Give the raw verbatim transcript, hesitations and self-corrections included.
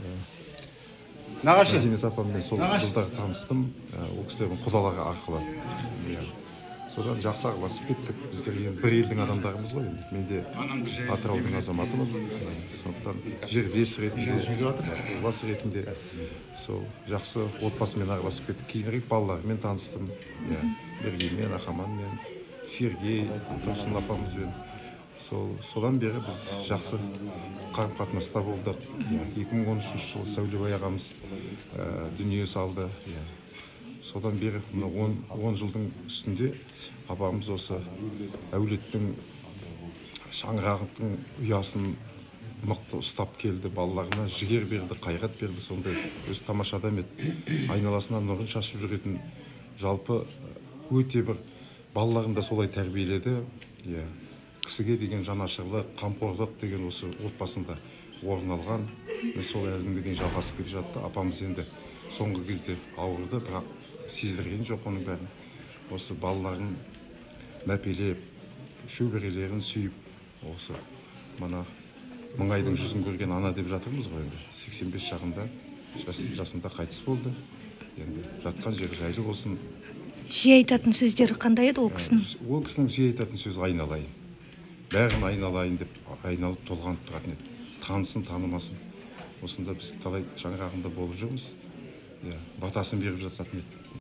нағашы Мәдениет апаммен сол жылдары таныстым, ол кісілердің құдалары арқылы. Содан жақсы араласып кеттік. Біздер енді бір елдің адамдарымыз ғой. Мен де Атыраудың азаматымын. Сондықтан жерлес ретінде, ұлас ретінде сол жақсы отбасымен араласып кеттік. Кейінірек балалармен таныстым. Бергеймен, Ахаманмен, Сергей, Тұрсын апамызбен. Содан бері біз жақсы қарым-қатынаста болдық. екі мың он үшінші жылы Сәулебай ағамыз дүние салды. Содан бері он жылдың үстінде апамыз осы әулеттің шаңырағының ұясын мықты ұстап келді, балаларына жігер берді, қайрат берді, сондай өз тамаша адам еді. Айналасынан нұрын шашып жүретін, жалпы өте бір балаларын да солай тәрбиеледі. Кісіге деген жанашырлық, қамқорлық деген осы отбасында орын алған. Сол әлі күнге дейін жалғасып келе жатты. Апамыз енді соңғы кезде ауырды, бірақ сездірген жоқ оның бәрін. Осы балаларын мәпелеп, шөберелерін сүйіп, осы мына мың айдың жүзін көрген ана деп жатырмыз ғой. сексен бес жағында жасында қайтыс болды. Енді жатқан жері жайлы болсын. Жиі айтатын сөздері қандай еді ол кісінің? Ол кісінің жиі айтатын сөзі айналайын. Бәрін айналайын деп айналып толғанып тұратын еді. Танысын, танымасын. Осында біз талай шаңырағында болып жүрміз. Батасын беріп жататын еді.